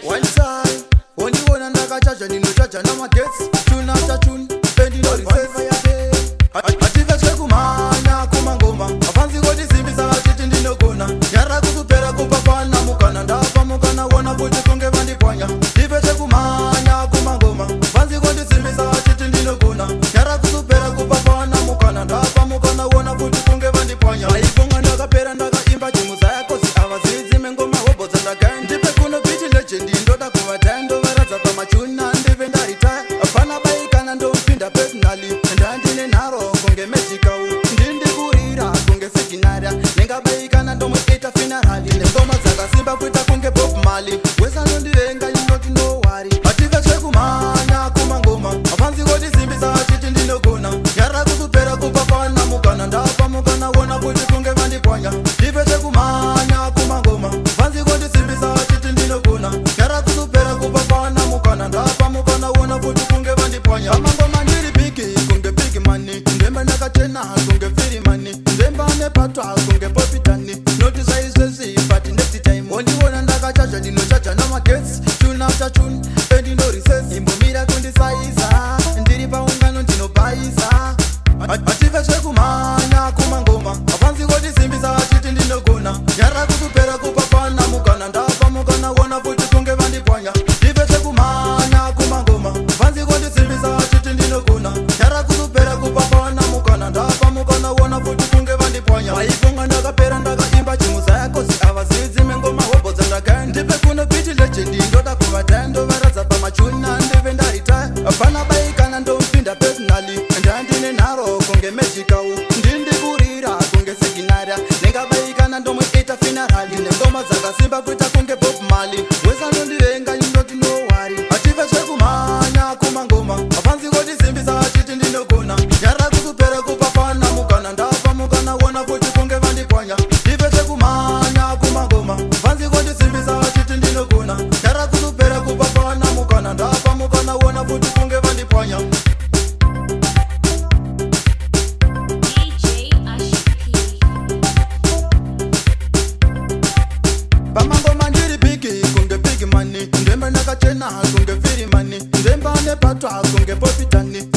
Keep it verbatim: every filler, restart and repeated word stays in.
One time, only one and I got charge and you know charge and I'm a guess. Tune after tune, bending all the sense. Ativa chekumanya kumangoma. Afanzi go the simbi sa chiti ndino kona. Yara kutupera kupapa na mukana. Ndapa mukana wana kuti kunge vandi ponya. Ativa chekumanya kumangoma. Afanzi go the simbi sa chiti ndino kona. Yara kutupera kupapa na mukana. Ndapa mukana wana kuti kunge vandi ponya. Aifunga ndaka pera ndaka imba chimuza yako si avazizi mengoma hobo zandaka. Ndipe kuno biti legend ndoda kuvatendo varaza pa machuna ndive ndaita. Afana baikana ndo mpinda personally. Ndandine naro kunge magical. Ndindi kurira kunge sekinara. Nenga baikana ndo mwita finarali. Ngoma zaka simba kuita kunge Bob Marley. Wesa nondirenga you not know worry. Ativa chekumanya kumangoma. Afanzi godi simbi sa chiti ndino kona. Yara kutupera kupapa na mukana. Ndapa mukana wona kuti kunge vandi ponya. Ativa chekumanya kumangoma. Afanzi godi simbi sa chiti ndino kona. Yara kutupera kupapa na mukana. Ndapa mukana wona kuti kunge vandi ponya. Amangoma ndiri bigi kunge big money. Ndemba nakachena kunge firi money. Ndemba nepatwa kunge popitani. Notice I say but next time only one ndaka chacha ndino chacha na magets. Tune after tune and no recess. Imbomira kundi saiza ndiri paungano ndino paisa. Ativa chekumanya kumangoma. Afanzi godi simbi sa chiti ndino kona. Yara kutupera kupapa na mukana. Ndapa mukana wona kuti kunge vandi ponya. Ativa chekumanya kumangoma. Afanzi godi simbi sa chiti ndino kona. Yara kutupera kupapa na mukana. Ndapa mukana wona kuti kunge vandi ponya. Aifunga ndakapera ndakaimba chimuza yako si avazizi mengoma hobo zandaka. Ndipe kuno biti legend ndoda kuvatendo varaza pa machuna ndive ndarita. Afana baikana ndo mpinda personally. Ndandine naro kunge magical. Ndindi kurira kunge sekinara. Nenga baikana ndo mwita finarali. Ngoma zaka simba kuita kunge Bob Marley. Wesa nondirenga you not know worry. Ativa chekumanya kumangoma. Afanzi godi simbi sa chiti ndino kona. Yara kutupera kupapa na mukana. Ndapa mukana wona kuti kunge vandi ponya. Ativa chekumanya kumangoma. Afanzi godi simbi sa chiti ndino kona. Yara kutupera kupapa na mukana. Ndapa mukana wona kuti kunge vandi ponya. D J Ashiki. Pamangoma ndiri bigi kunge big money. Ndemba nakachena kunge firi money. Ndemba nepatwa kunge popitani.